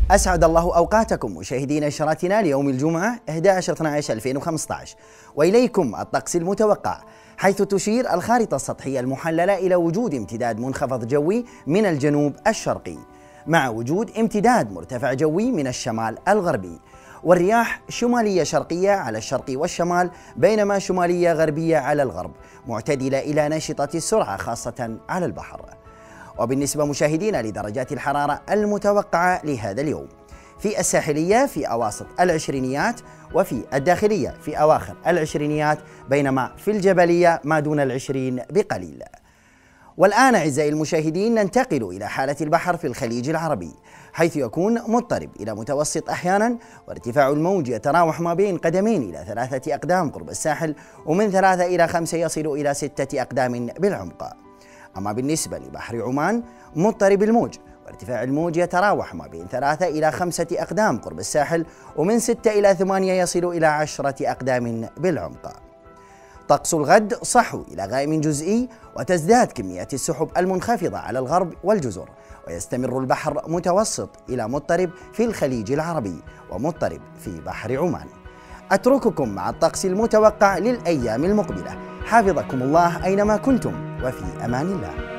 أسعد الله أوقاتكم مشاهدين نشراتنا ليوم الجمعة 11/12/2015، وإليكم الطقس المتوقع، حيث تشير الخارطة السطحية المحللة إلى وجود امتداد منخفض جوي من الجنوب الشرقي مع وجود امتداد مرتفع جوي من الشمال الغربي، والرياح شمالية شرقية على الشرق والشمال، بينما شمالية غربية على الغرب، معتدلة إلى نشطة السرعة خاصة على البحر. وبالنسبة مشاهدينا لدرجات الحرارة المتوقعة لهذا اليوم: في الساحلية في أواسط العشرينيات، وفي الداخلية في أواخر العشرينيات، بينما في الجبلية ما دون العشرين بقليل. والآن أعزائي المشاهدين ننتقل إلى حالة البحر في الخليج العربي، حيث يكون مضطرب إلى متوسط أحيانا، وارتفاع الموج يتراوح ما بين قدمين إلى 3 أقدام قرب الساحل، ومن 3 إلى 5 يصل إلى 6 أقدام بالعمق. أما بالنسبة لبحر عمان مضطرب الموج، وارتفاع الموج يتراوح ما بين 3 إلى 5 أقدام قرب الساحل، ومن 6 إلى 8 يصل إلى 10 أقدام بالعمق. طقس الغد صحو إلى غائم جزئي، وتزداد كميات السحب المنخفضة على الغرب والجزر، ويستمر البحر متوسط إلى مضطرب في الخليج العربي، ومضطرب في بحر عمان. أترككم مع الطقس المتوقع للأيام المقبلة، حافظكم الله أينما كنتم، وفي أمان الله.